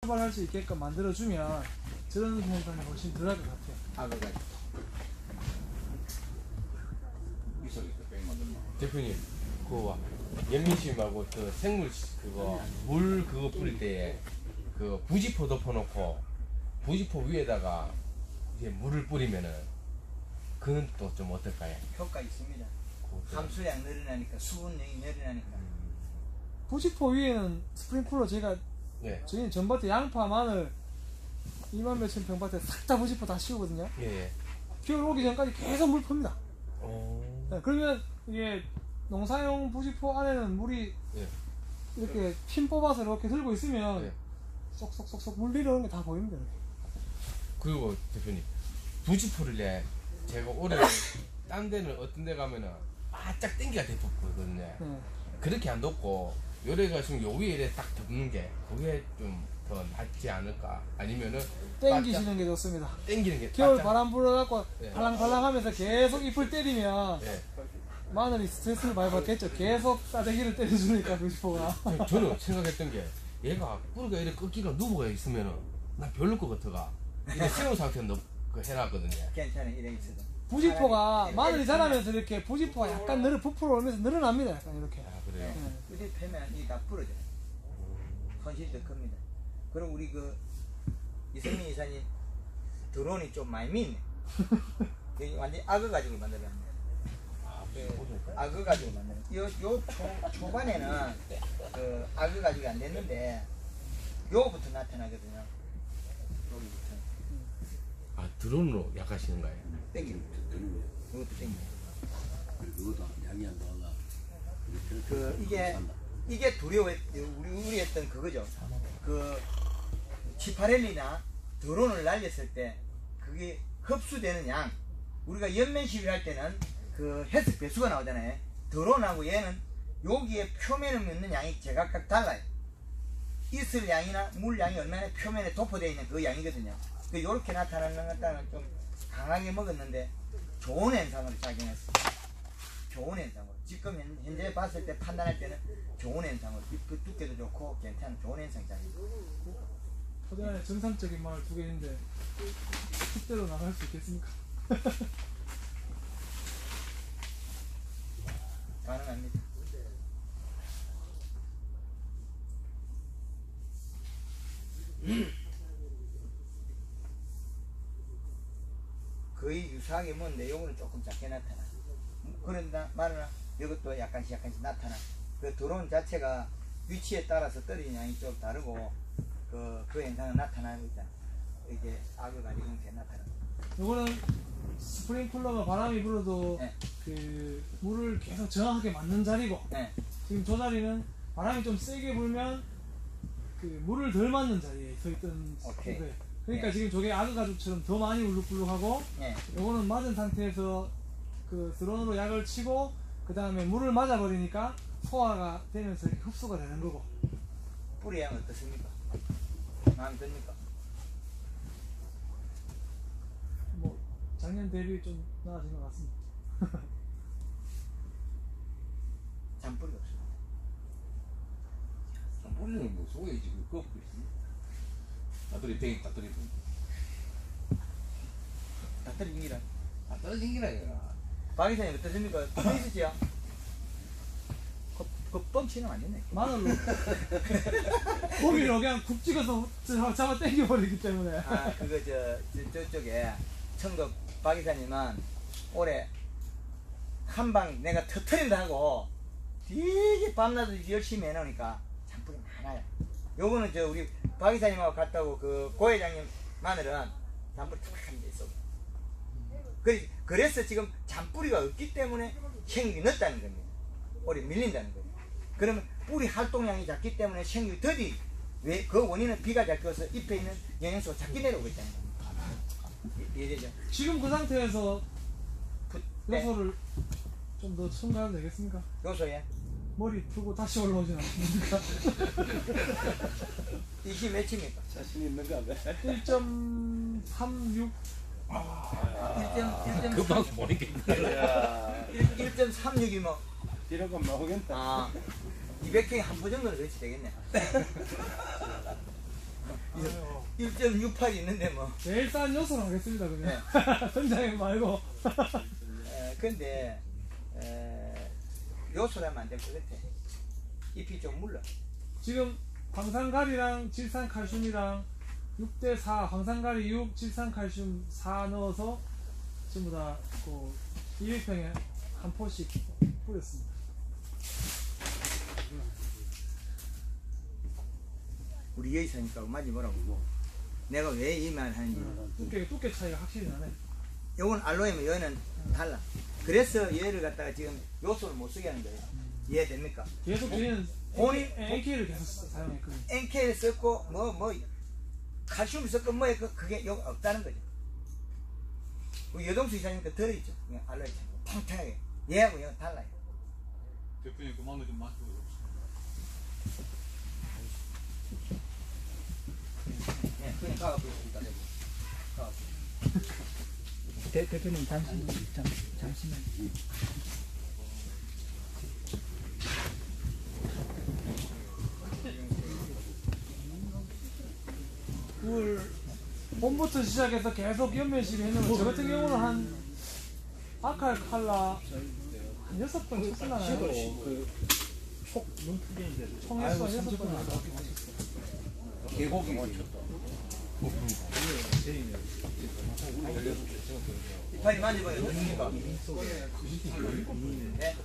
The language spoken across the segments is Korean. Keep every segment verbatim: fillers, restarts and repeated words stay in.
출발할 수 있게끔 만들어주면 저런 현상이 훨씬 덜할 것 같아요. 아, 그래. 대표님, 그거 연민심 말고 그 생물 그거 물 그거 뿌릴 때에 그 부지포 덮어놓고 부지포 위에다가 이제 물을 뿌리면은 그는 또 좀 어떨까요? 효과 있습니다. 함수량 늘어나니까 수분량이 늘어나니까. 부지포 위에는 스프링클러 제가 네. 저희는 전밭에 양파, 마늘 이만 몇천 평밭에 싹 다 부지포 다 씌우거든요. 예, 예. 겨울 오기 전까지 계속 물 풉니다. 어... 네, 그러면 이게 농사용 부지포 안에는 물이 예. 이렇게 핀 뽑아서 이렇게 들고 있으면 예. 쏙쏙쏙쏙 물 내려오는 게 다 보입니다. 이렇게. 그리고 대표님 부지포를 내 제가 올해 딴 데는 어떤 데 가면은 바짝 땡기가 대포거든요. 네. 그렇게 안 덮고 요래가 지금 요 위에 이래 딱 덮는 게 그게 좀 더 낫지 않을까? 아니면은 땡기시는 게 좋습니다. 땡기는 게 겨울 바짝, 바람 불어갖고 네. 발랑발랑하면서 계속 잎을 때리면 예. 마늘이 스트레스를 많이 받겠죠. 계속 싸대기를 때려주니까 부지포가. 저는 생각했던 게 얘가 뿌리가 이렇게 꺾이가 누부가 있으면은 난 별로 것 같아가 이렇게 세운 상태는 넣, 그 해놨거든요. 괜찮아, 이래 있어도. 부지포가 마늘이 자라면서 이렇게 부지포가 약간 늘어 부풀어 오면서 늘어납니다. 약간 이렇게. 아 그래요? 네. 이렇게 패면 이게 다 부러져요. 손실이 더 큽니다. 그리고 우리 그 이성민 이사님 드론이 좀 많이 밉네. 완전 악어 가죽을 만들었네. 그 악어 가죽을 만드는. 요, 요 초, 초반에는 그 악어 가죽이 안 됐는데 요거부터 나타나거든요. 여기부터. 아 드론으로 약하시는 거예요? 땡기는 거. 이것도 땡기네. 그것도 양이 안 나와가. 그 이게 이게 두려워했 우리 우리했던 그거죠. 그 치파렐리나 드론을 날렸을 때 그게 흡수되는 양. 우리가 연면 시위할 때는 그 헬스 배수가 나오잖아요. 드론하고 얘는 여기에 표면에 묻는 양이 제각각 달라요. 있을 양이나 물 양이 얼마나 표면에 도포되어 있는 그 양이거든요. 그 요렇게 나타나는 것과는 좀 강하게 먹었는데 좋은 현상으로 작용했어요. 좋은 현상으로. 지금 현, 현재 봤을 때 판단할 때는 좋은 현상으로. 그 두께도 좋고 괜찮은 좋은 현상이 작용했어요. 포대안에 정상적인 마을 두 개 있는데 그대로 나갈 수 있겠습니까? 가능합니다. 거의 유사하게 뭐 내용은 조금 작게 나타나. 그런다 말하나 이것도 약간씩 약간씩 나타나. 그 드론 자체가 위치에 따라서 떨어지는 양이 좀 다르고 그, 그 현상은 나타나고 있잖아. 이게 악을 가지고 이렇게 나타나. 요거는 스프링클러가 바람이 불어도 네. 그 물을 계속 정확하게 맞는 자리고 네. 지금 저 자리는 바람이 좀 세게 불면 그 물을 덜 맞는 자리에 서 있던 오케이. 거예요. 그러니까 네. 지금 저게 아그 가죽처럼 더 많이 울룩불룩하고 네. 요거는 맞은 상태에서 그 드론으로 약을 치고 그 다음에 물을 맞아버리니까 소화가 되면서 이렇게 흡수가 되는 거고. 뿌리 양 어떻습니까? 마음에 듭니까? 뭐 작년 대비 좀 나아진 것 같습니다. 잔뿌리가 없습니다. 뿌리는 뭐 속에 지금 그거 있습니다. 나들이 뱅이 따들이 뱅이. 다 떨어진기라. 아 떨어진 기라 이거. 박 이사님 어떠십니까? 뻥 있으시죠? 그, 그 뻥치는 안 됐네. 마늘로 고기를 그냥 국 찍어서 잡아 당겨버리기 때문에. 아, 그거 저, 저 저쪽에 청도 박 이사님은 올해 한 방 내가 터트린다 하고 되게 밤낮을 열심히 해놓으니까 잔뿌리 많아요. 요거는 저 우리 박 이사님하고 갔다고 그 고 회장님 마늘은 잔뿌리 툭한 데 있어. 그, 그래서 지금 잔뿌리가 없기 때문에 생육이 늦다는 겁니다. 올해 밀린다는 거예요. 그러면 뿌리 활동량이 작기 때문에 생육이 더디. 왜? 그 원인은 비가 작아서 잎에 있는 영양소가 작게 내려오고 있다는 겁니다. 이해되죠? 지금 그 상태에서 그, 네. 요소를 좀 더 첨가하면 되겠습니까? 요소에 머리 풀고 다시 올라오진 않습니까? 이게 몇입니까? 자신 있는가 봐. 일 점 삼육 그 방송 모르겠네. 일 점 삼육이 뭐 이러고 나오겠다. 아, 이백 평에 한 포 정도는 그렇지 되겠네. 일 점 육팔 있는데 뭐. 제일 싼 요소로 하겠습니다 그냥. 네. 선장님 말고. 에, 근데 에, 요소라면 안 될 것 같아. 잎이 좀 물러. 지금 황산가리랑 질산칼슘이랑 육 대 사, 황산가리 육, 질산칼슘 사 넣어서 전부 다그 이백 평에 한 포씩 뿌렸습니다. 우리 여기서니까 엄마지 뭐라고. 내가 왜 이 말 하는지. 두께, 두께 차이가 확실히 나네. 요건 알로에면 얘는 달라. 그래서 얘를 갖다가 지금 요소를 못 쓰게 하는 거예요. 이해됩니까? 계속 저희는 본인- 엔케이를 계속 사용했거든요. 엔케이를 썼고 뭐 뭐 칼슘을 썼고 뭐 그- 그게 요 없다는 거죠. 우리 여동수 이사님도 들어있죠. 그냥 알로에처럼 탕탕하게. 얘하고 얘는 달라요. 대표님 그만 좀 마시고. 예, 그냥 가갖고 있으니까. 대, 대표님 잠시만 잠, 잠시만 물 봄부터 시작해서 계속 연면시비 했는데 저 같은 경우는 한 아칼 칼라 한 여섯 번 쳤을라나요? 그속 눈트기인데 총횟수 한 여섯 번 나왔어. 계곡이 이파리 만져봐요. 어떻습니까? 네.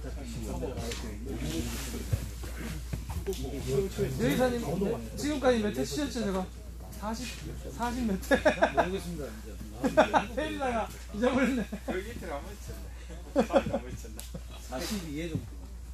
여기사님 지금까지 몇 회 치셨죠 제가? 사십, 사십 몇 회? 모르겠습니다 이제. 테일라가 잊어버렸네. 여기 이틀 안 미쳤네. 안 미쳤나? 사십이 회 정도.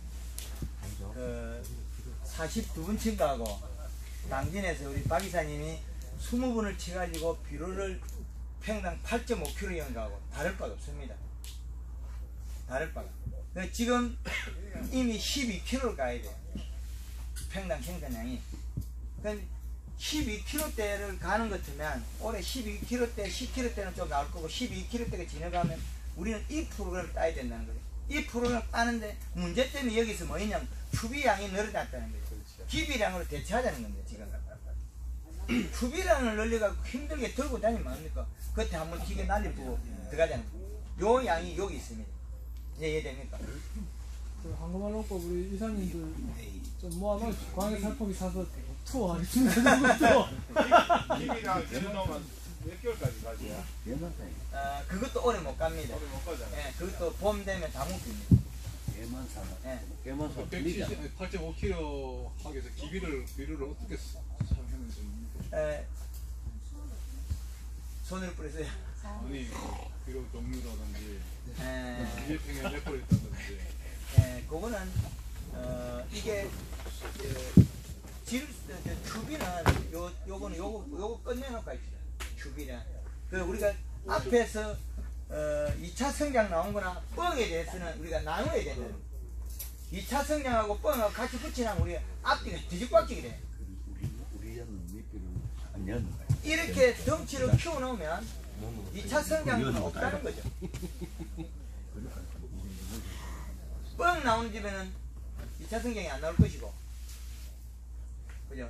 그 사십이 분 친구하고 당진에서 우리 박 이사님이 이십 분을 쳐가지고 비료를 평당 팔 점 오 킬로그램 연가하고 다를 바가 없습니다. 다를 바가. 그 지금 이미 십이 킬로그램을 가야 돼요. 평당 생산량이. 그 십이 킬로그램대를 가는 것 같으면 올해 십이 킬로그램대, 십 킬로그램대는 좀 나올 거고 십이 킬로그램대가 지나가면 우리는 이 프로그램을 따야 된다는 거예요. 이 프로그램을 따는데 문제점이 여기서 뭐냐면 추비량이 늘어났다는 거죠. 기비량으로 대체하자는 건데 지금. 추비량을 늘려가지고 힘들게 들고 다니면 뭐합니까? 그때 한번 기계 날리고 들어가자는 거예요. 요 양이 여기 있습니다. 이제 이해됩니까? 그 한국말로법 우리 이사님들 좀 모아놓은 광해 살포기 사서 투어 하겠습니다. 투어. 기기랑 제노만 몇 개월까지 가지야? 어, 그것도 오래 못 갑니다. 오래 못 가잖아. 예, 그것도 봄 되면 다 묶입니다. 개만 사나. 예. 개만 사. 백칠십, 팔 점 오 킬로그램 하기 위해서 기비를 비료를 어떻게 사용했는지. 에, 손으로 뿌렸어요. 아니 비료 종류라든지 에, 이해평에 몇 번 있다든지. 에, 그거는 어, 이게 그, 질, 저, 추비는 요 요거는 요거 요거 끝내놓고 있어요. 추비는 그 우리가 앞에서 어, 이 차 성장 나온 거나 뻥에 대해서는 우리가 나눠야 된다는 거예요. 이 차 성장하고 뻥하고 같이 붙이면 우리 앞뒤가 뒤집박지게 돼. 이렇게 덩치를 키워놓으면 이 차 성장은 없다는 거죠. 뻥 나오는 집에는 이 차 성장이 안 나올 것이고, 그죠?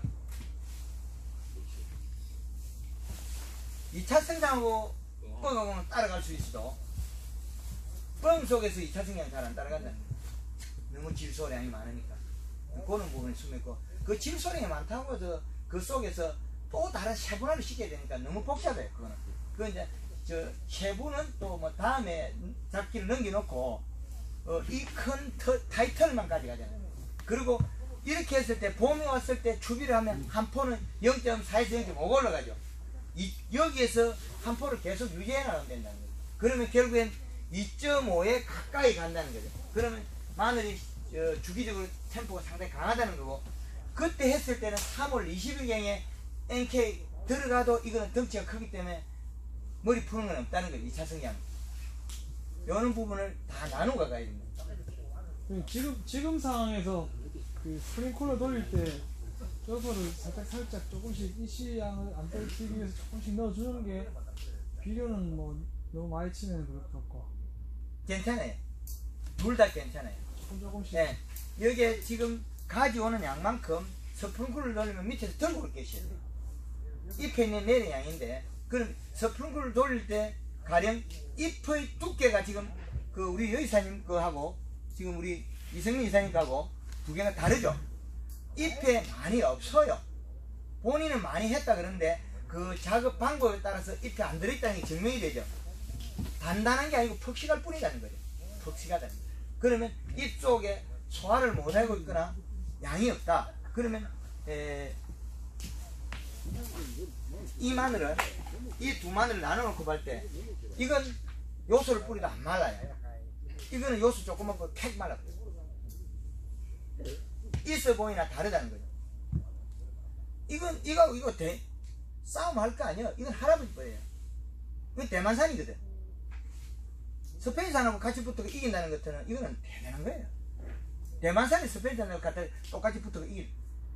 이 차 성장하고 뻥하고는 따라갈 수 있어도 뻥 속에서 이 차 성장이 잘 안 따라간다는 거예요. 너무 질소량이 많으니까. 그런 부분이 숨있고, 그 질소량이 많다고 해서 그 속에서 또 다른 세분화를 시켜야 되니까 너무 복잡해요. 그거는. 그 이제 저 세분은 또 뭐 다음에 잡기를 넘겨놓고 어, 이 큰 타이틀만 가져가잖아요. 그리고 이렇게 했을 때 봄이 왔을 때 추비를 하면 한 포는 영 점 사에서 영 점 오가 올라가죠. 이, 여기에서 한 포를 계속 유지해 나가면 된다는 거죠. 그러면 결국엔 이 점 오에 가까이 간다는 거죠. 그러면 마늘이 어, 주기적으로 템포가 상당히 강하다는 거고, 그때 했을 때는 삼월 이십일경에 엔케이 들어가도 이거는 덩치가 크기 때문에 머리 푸는 건 없다는 거죠. 이 차 성장. 이런 부분을 다 나누고 가야 됩니다. 지금 지금 상황에서 그 스프링클러 돌릴 때 요소를 살짝 살짝 조금씩 이시양을 안 떨치기 위해서 조금씩 넣어주는 게 비료는 뭐 너무 많이 치면 그럴 것 같고 괜찮아요. 둘 다 괜찮아요. 조금 조금씩. 예. 여기에 지금 가져오는 양만큼 스프링클러를 넣으면 밑에서 들고 올 것이에요. 잎에 있는 내려양인데, 그럼 스프링클을 돌릴 때 가령 잎의 두께가 지금 그 우리 여 이사님 거하고 지금 우리 이성민 이사님 거하고 두 개가 다르죠. 잎에 많이 없어요. 본인은 많이 했다 그러는데 그 작업 방법에 따라서 잎에 안 들어있다는 게 증명이 되죠. 단단한 게 아니고 퍽식할 뿐이라는 거죠. 퍽식하다는 거죠. 그러면 잎 속에 소화를 못하고 있거나 양이 없다. 그러면 에, 이 마늘을 이 두 마늘을 나눠놓고 볼 때 이건 요소를 뿌리도 안 말라요. 이거는 요소 조금 먹고 팩 말라버려요. 있어 보이나 다르다는 거죠. 이건 이거 이거 대 싸움 할 거 아니야. 이건 할아버지 거예요. 이건 대만산이거든. 스페인산하고 같이 붙어서 이긴다는 것들은 이거는 대단한 거예요. 대만산이 스페인산하고 갖다 똑같이 붙어서 이길.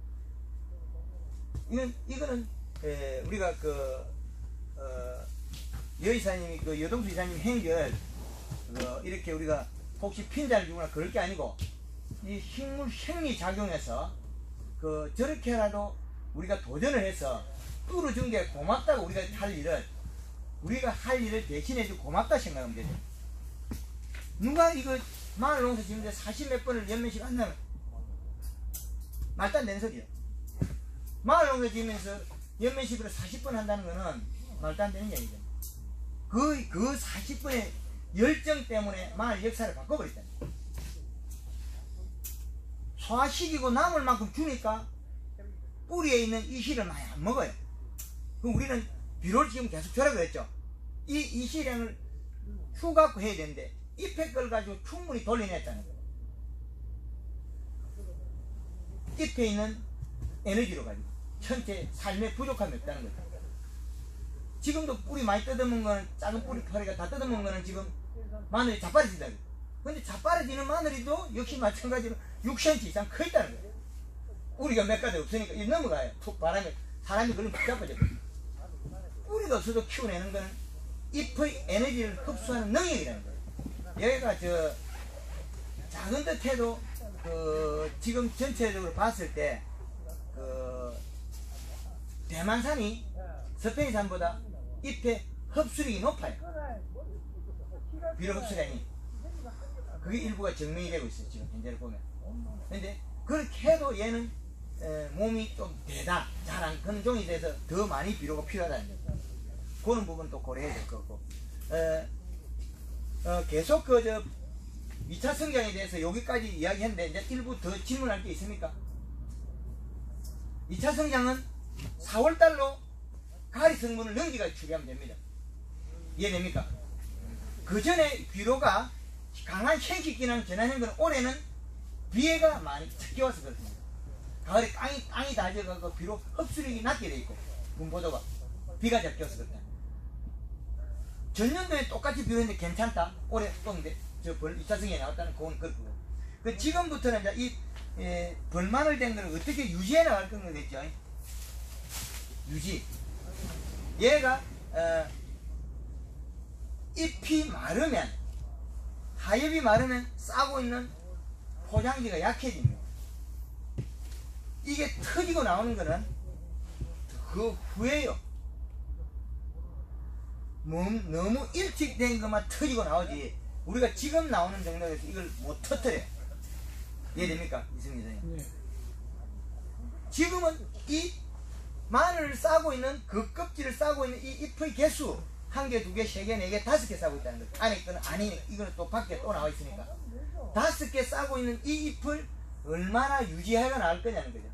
이건 이거는 에, 우리가 그 어, 여 이사님이 그 여동수 이사님 행결 어, 이렇게 우리가 혹시 핀자를 주거나 그럴 게 아니고 이 식물 생리 작용해서 그 저렇게라도 우리가 도전을 해서 뚫어준 게 고맙다고 우리가 할 일을 우리가 할 일을 대신해주고 고맙다 생각하면 되죠. 누가 이거 마늘 농사 짓는데 사십 몇 번을 연면씩 한다면 말도 안 되는 소리야. 마늘 농사 짓면서 연면식으로 사십 번 한다는 거는 말도 안 되는 얘기죠. 그, 그 사십 번의 열정 때문에 마늘 역사를 바꿔버렸다는 거예요. 소화시키고 남을 만큼 주니까 뿌리에 있는 이실을 많이 안 먹어요. 그럼 우리는 비료를 지금 계속 줘라 그랬죠. 이 이실량을 휴갖고 해야 되는데 잎에 걸 가지고 충분히 돌려냈다는 거예요. 잎에 있는 에너지로 가지고 전체 삶에 부족함이 없다는 거죠. 지금도 뿌리 많이 뜯어먹은 거는 작은 뿌리 파리가 다 뜯어먹은 거는 지금 마늘이 자빠르지다. 근데 자빠르지는 마늘이도 역시 마찬가지로 육 센티미터 이상 커 있다는 거예요. 뿌리가 몇 가지 없으니까 이 넘어가요. 툭 바람에 사람이 그러면 붙잡아져. 뿌리가 없어도 키워내는 거는 잎의 에너지를 흡수하는 능력이라는 거예요. 여기가 저 작은 듯 해도 그 지금 전체적으로 봤을 때 그 대만산이 스페인산보다 잎의 흡수력이 높아요. 비료 흡수량이. 그게 일부가 증명이 되고 있어요. 지금 현재를 보면. 근데 그렇게 해도 얘는 에, 몸이 좀 대다, 잘한 그런 종이 돼서 더 많이 비료가 필요하다는 거죠. 그런 부분도 고려해야 될 거고. 에, 어, 계속 그 저 이 차 성장에 대해서 여기까지 이야기했는데 이제 일부 더 질문할 게 있습니까? 이 차 성장은 사월달로 가리 성분을 넘기까지 추리하면 됩니다. 이해됩니까? 그 전에 비료가 강한 생식기능 전환한 건 올해는 비해가 많이 적게 와서 그렇습니다. 가을에 땅이, 땅이 다져가고 비료 흡수력이 낮게 돼 있고 분포도가 비가 적게 와서 그렇다. 전년도에 똑같이 비료했는데 괜찮다. 올해 또 근데 저 벌 이 차 성장이 나왔다는 그건 그렇고. 그 지금부터는 이제 이 에, 벌마늘 된 걸 어떻게 유지해 나갈 건가 됐죠. 유지. 얘가 어, 잎이 마르면 하엽이 마르면 싸고 있는 포장지가 약해집니다. 이게 터지고 나오는 거는 그 후에요. 너무, 너무 일찍 된 것만 터지고 나오지 우리가 지금 나오는 정도에서 이걸 못 터뜨려요. 이해됩니까? 이승민 선생님. 네. 지금은 이 마늘을 싸고 있는 그 껍질을 싸고 있는 이 잎의 개수 한 개, 두 개, 세 개, 네 개, 다섯 개 싸고 있다는 거죠. 안에 거는 아니니까 이거는 또 밖에 또 나와 있으니까 다섯 개 싸고 있는 이 잎을 얼마나 유지하가 나올 거냐는 거죠.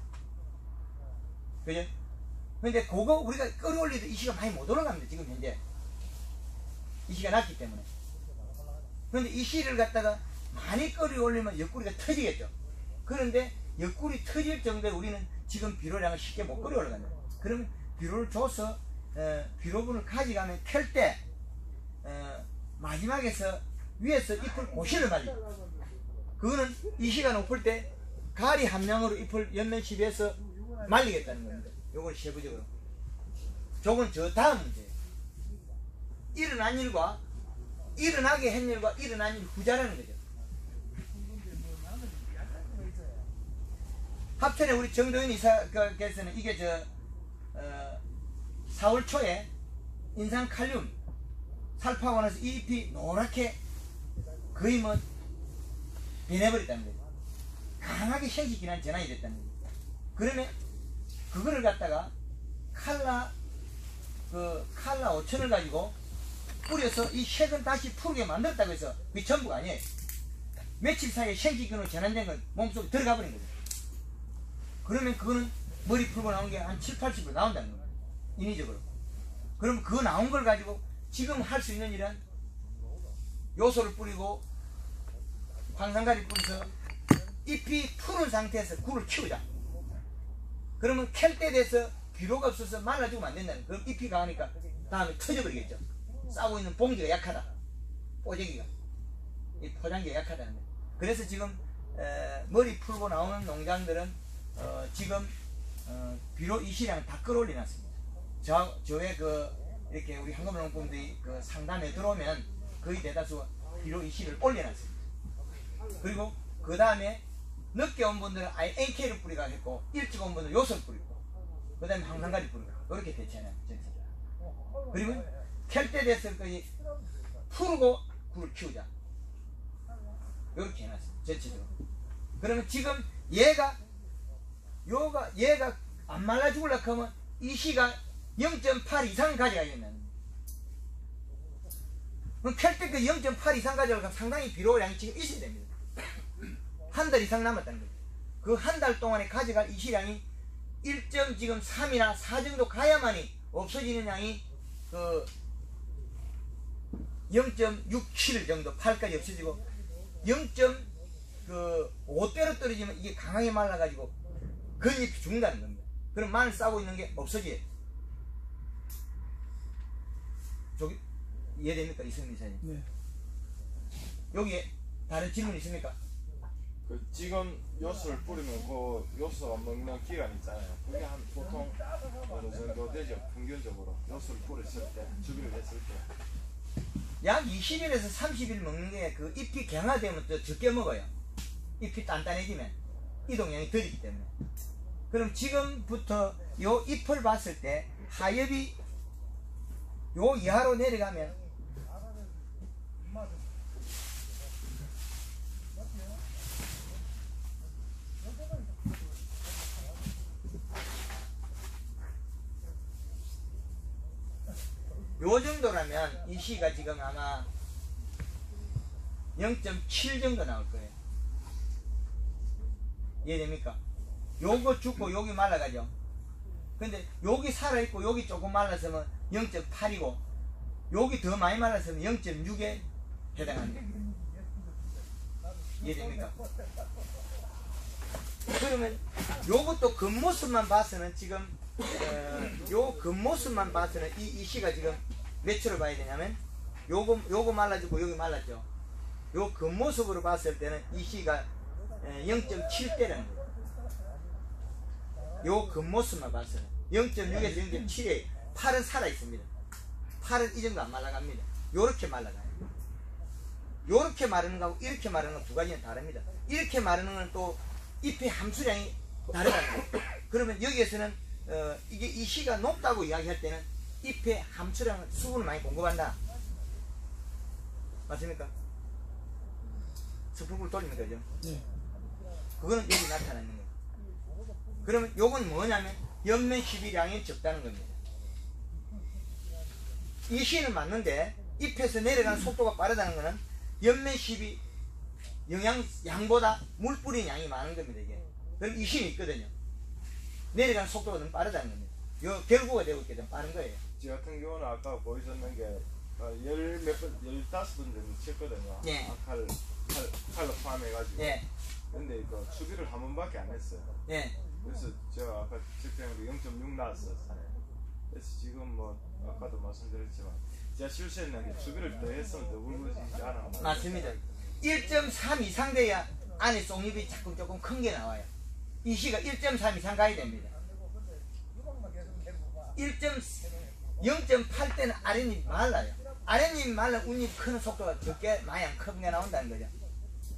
그죠? 근데 그거 우리가 끌어올리도 이 시가 많이 못 올라갑니다. 지금 현재 이 시가 낮기 때문에. 근데 이 시를 갖다가 많이 끌어올리면 옆구리가 터지겠죠. 그런데 옆구리 터질 정도에 우리는 지금 비료량을 쉽게 못 끌어올라간다. 그러면 비료를 줘서 어, 비료분을 가져가면 펼 때 어, 마지막에서 위에서 잎을 고실을 말리죠. 그거는 이 시가 높을 때 가리 한 명으로 잎을 연면십에서 말리겠다는 겁니다. 요걸 세부적으로. 저건 저 다음 문제예요. 일어난 일과 일어나게 한 일과 일어난 일 후자라는 거죠. 합천에 우리 정도현 이사께서는 이게 저 어, 사월 초에 인산 칼륨 살포하고 나서 이 잎이 노랗게 거의 뭐 변해버렸다는 거예요. 강하게 생식기난 전환이 됐다는 거예요. 그러면 그거를 갖다가 칼라 그 칼라 오천을 가지고 뿌려서 이 색은 다시 푸르게 만들었다고 해서 그게 전부가 아니에요. 며칠 사이에 생식균으로 전환된 건 몸속에 들어가 버린 거죠. 그러면 그거는 머리 풀고 나온 게 한 칠, 팔십 퍼센트 나온다는 거예요. 인위적으로. 그럼 그거 나온 걸 가지고 지금 할 수 있는 일은 요소를 뿌리고 황산가리 뿌려서 잎이 푸른 상태에서 굴을 키우자. 그러면 캘 때 돼서 비료가 없어서 말라 죽으면 안 된다는 거예요. 그럼 잎이 강하니까 다음에 터져버리겠죠. 싸고 있는 봉지가 약하다. 뽀재기가. 이 포장기가 약하다는 거예요. 그래서 지금 에, 머리 풀고 나오는 농장들은 어, 지금 어, 비료 이시량 다 끌어올려놨습니다. 저, 저의 그 이렇게 우리 한금농부분들이 그 상담에 들어오면 거의 대다수 비료 이시를 올려놨습니다. 그리고 그 다음에 늦게 온 분들은 아예 엔케이를 뿌리가 했고 일찍 온 분들은 요소를 뿌리고 그 다음에 황산가리 뿌리고 이렇게 대체하는 전체가. 그리고 캘 때 됐을 거니 풀고 굴을 키우자. 이렇게 해놨습니다. 전체적으로. 그러면 지금 얘가 요가 얘가 안 말라 죽으려고 하면 이 시가 영 점 팔 이상 가져가야겠네. 그럼 캘 때 그 영 점 팔 이상 가져가면 상당히 비료량이 지금 있어야 됩니다. 한 달 이상 남았다는 거죠. 그 한 달 동안에 가져갈 이시량이 일 점 지금 삼이나 사 정도 가야만이 없어지는 양이 그 영 점 육칠 정도 팔까지 없어지고 영 점 오 대로 떨어지면 이게 강하게 말라가지고 건잎이 죽는다는 겁니다. 그럼 마늘 싸고 있는 게 없어져요. 저기 이해됩니까? 이승민 이사님? 네. 여기에 다른 질문 있습니까? 그 지금 요소를 뿌리면 그 요소가 먹는 기간 있잖아요. 그게 한 보통 어느 정도 되죠? 평균적으로 요소를 뿌렸을 때, 주기를 했을 때. 약 이십 일에서 삼십 일 먹는 게 그 잎이 경화되면 더 적게 먹어요. 잎이 단단해지면 이동량이 덜이기 때문에. 그럼 지금부터 요 잎을 봤을 때 하엽이 요 이하로 내려가면 요 정도라면 이 시가 지금 아마 영 점 칠 정도 나올 거예요. 이해됩니까? 요거 죽고 여기 말라가죠. 근데 여기 살아있고 여기 조금 말랐으면 영 점 팔이고 여기 더 많이 말랐으면 영 점 육에 해당합니다. 이해됩니까? 그러면 요것도 겉모습만 봐서는 지금 어, 요 겉모습만 봐서는 이, 이 시가 지금 몇 초를 봐야 되냐면 요거 요거 말라지고 여기 말랐죠. 요 겉모습으로 봤을 때는 이 시가 영 점 칠 대라는 거예요. 요 겉모습만 봐서는 영 점 육에서 영 점 칠에 팔은 살아 있습니다. 팔은 이 정도 안 말라갑니다. 요렇게 말라가요. 요렇게 마르는 거하고 이렇게 마르는 건 두 가지는 다릅니다. 이렇게 마르는 건 또 잎의 함수량이 다르다는 거예요. 그러면 여기에서는 어, 이게 이 시가 높다고 이야기할 때는 잎의 함수량은 수분을 많이 공급한다. 맞습니까? 스프를 돌리면 되죠. 네. 그거는 여기 나타나는 거예요. 그러면 요건 뭐냐면 옆면 십이량이 적다는 겁니다. 이 시는 맞는데 잎에서 내려가는 속도가 빠르다는 거는 옆면 십이 영양 양보다 물 뿌리는 양이 많은 겁니다. 이게. 그럼 이 시는 있거든요. 내려가는 속도가 너무 빠르다는 겁니다. 요 결구가 되고 있게 좀 빠른 거예요. 저 같은 경우는 아까 보여줬는 게 열몇 번, 열다섯 번 정도 쳤거든요. 네. 아, 칼, 칼, 칼로 포함해가지고. 예. 근데 그 추비를 한 번밖에 안 했어요. 예. 그래서 저 아까 측정으로 영 점 육 나왔어요. 그래서 지금 뭐 아까도 말씀드렸지만 제가 실수했는 게 추비를 더 했으면 더 굵어지지 않아. 맞습니다. 일 점 삼 이상 돼야 안에 송잎이 조금 조금 큰 게 나와요. 이 시가 일 점 삼 이상 가야 됩니다. 영 점 팔 때는 아랫잎이 말라요. 아랫잎이 말라 윗잎 크는 속도가 적게 많이 안 크게 나온다는 거죠.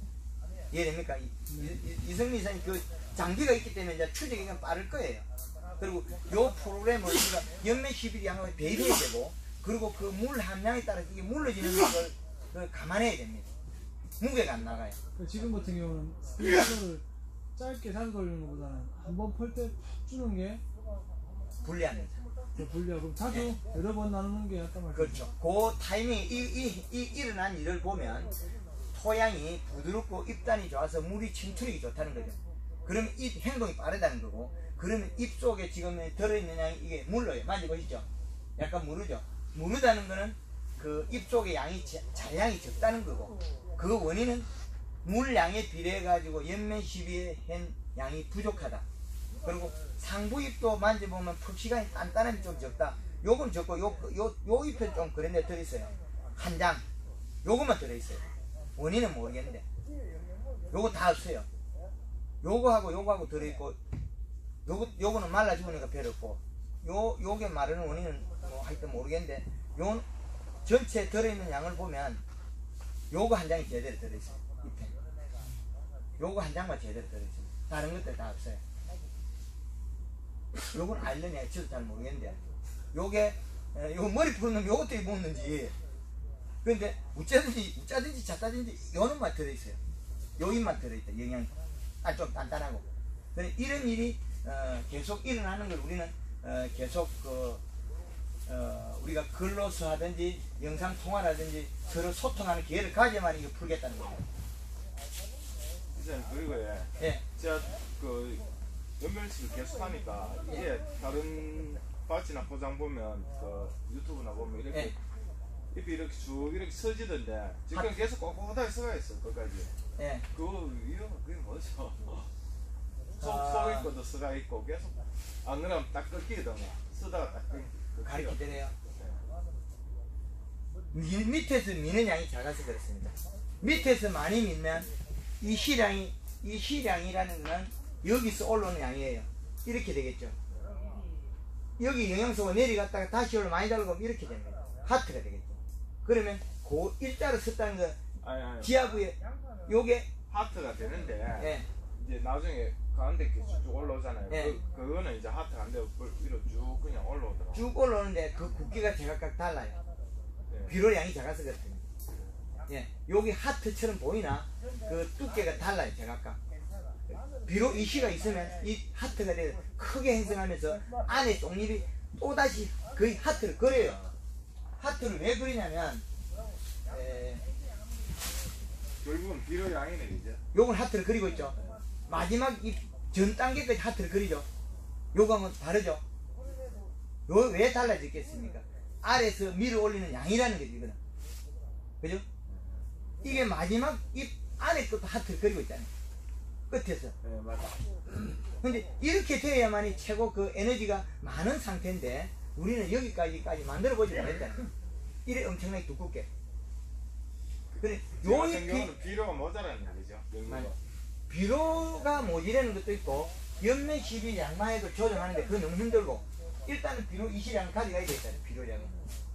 이해됩니까? 이- 이- 이성민 이사님 그 장비가 있기 때문에 이제 추적이 빠를 거예요. 그리고 요 프로그램을 우리가 연매 십일 양을 배려해야 되고, 그리고 그 물 함량에 따라서 이게 물러지는 걸 그 감안해야 됩니다. 무게가 안 나가요. 지금 같은 경우는 스피커를 짧게 자주 돌리는 것보다는 한 번 펄 때 푹 주는 게 불리합니다. 더 불리하고, 자주 네. 여러 번 나누는 게 아까 말씀. 그렇죠. 그 타이밍, 이, 이, 이 일어난 일을 보면 토양이 부드럽고 입단이 좋아서 물이 침투력이 좋다는 거죠. 그러면 이 행동이 빠르다는 거고, 그러면 입 속에 지금 들어있는 양이 이게 물러요. 만져보시죠. 약간 무르죠. 무르다는 거는 그 입 속의 양이 자량이 적다는 거고, 그 원인은 물량에 비례해 가지고 연매 십이의 한 양이 부족하다. 그리고 상부 입도 만져보면 푹시간이 단단함이 좀 적다. 요건 적고 요, 요, 요 잎은 좀 그런 데 들어있어요. 한 장 요것만 들어있어요. 원인은 모르겠는데 요거 다 없어요. 요거하고 요거하고 들어있고, 요거, 요거는 말라 죽으니까 별로 없고, 요, 요게 마르는 원인은 뭐 하여튼 모르겠는데, 요 전체 들어있는 양을 보면 요거 한 장이 제대로 들어있어요. 잎에 요거 한 장만 제대로 들어있어요. 다른 것들 다 없어요. 요건 알려냐 저도 잘 모르겠는데, 요게 에, 요 머리 푸는 놈 요것들이 먹는지, 근데 우짜든지 우짜든지 자짜든지 요놈만 들어있어요. 요 잎만 들어있다. 영양 아, 좀 단단하고. 그래 이런 일이 어, 계속 일어나는 걸 우리는 어, 계속 그 어, 우리가 글로서 하든지 영상 통화라든지 서로 소통하는 기회를 가져야만 이거 풀겠다는 거예요. 이제 그리고 예, 예. 제가 그 연멸식을 계속 하니까 이게 다른 바지나 포장 보면 그 유튜브나 보면 이렇게 예. 잎이 이렇게 쭉 이렇게 서지던데 지금 하- 계속 꼿꼿하게 서가 있어 거기까지. 예. 그거 이거 그게 뭐죠? 속 아. 속에 것도 서가 있고 계속 안 그러면 딱 끊기거든요. 쓰다가 딱 끊. 가르치 되네요. 미, 밑에서 미는 양이 작아서 그렇습니다. 밑에서 많이 밀면 이 시량이 이 시량이라는 거는 여기서 올라오는 양이에요. 이렇게 되겠죠. 여기 영양소가 내려갔다가 다시 올라 많이 달라고 하면 이렇게 됩니다. 하트가 되겠죠. 그러면 그 일자로 섰다는 거 아니 아니. 지하부에 요게 하트가 되는데 예. 이제 나중에 가운데 이렇게 쭉 올라오잖아요. 예. 그, 그거는 이제 하트가 안 되고 위로 쭉 그냥 올라오더라고요. 쭉 올라오는데 그 굵기가 제각각 달라요. 예. 비료량이 작아서 그렇습니다. 예, 여기 하트처럼 보이나 그 두께가 달라요, 제각각. 비록 이시가 있으면 이 하트가 돼 크게 형성하면서 안에 쪽잎이 또 다시 거의 하트를 그려요. 하트를 왜 그리냐면 에, 결국은 비료 양이네 이제. 요건 하트를 그리고 있죠. 마지막 이 전 단계까지 하트를 그리죠. 요거는 다르죠. 요 왜 달라졌겠습니까? 아래에서 밀어 올리는 양이라는 거죠, 이거는. 그죠? 이게 마지막 이 안에 것도 하트를 그리고 있잖아요. 끝에서. 네 맞아. 근데 이렇게 돼야만이 최고 그 에너지가 많은 상태인데 우리는 여기까지까지 만들어 보지 못했잖아요. 이래 엄청나게 두껍게. 그래 요 요 같은 잎이 경우는 비료가 모자라는 거죠. 맞아요. 연구가. 비료가 모자라는 것도 있고 연매 십일 양만해도 조정하는데 그건 너무 힘들고 일단은 비료 이십량 가져가야 되겠다. 비료량은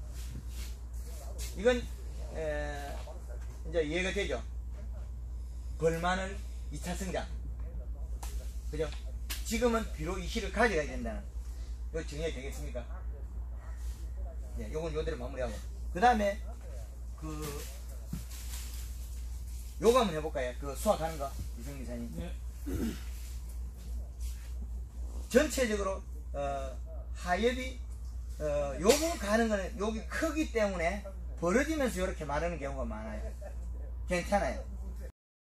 이건 에, 이제 이해가 되죠. 벌마늘 이 차 성장 그죠? 지금은 비료 이십을 가져가야 된다는 요 정의가 되겠습니까? 네, 요건 요대로 마무리하고 그 다음에 그 요거 한번 해볼까요? 그 수확하는 거 이승 기사님. 네. 전체적으로 어, 하엽이 어, 요거 가는 거는 여기 크기 때문에 벌어지면서 이렇게 마르는 경우가 많아요. 괜찮아요.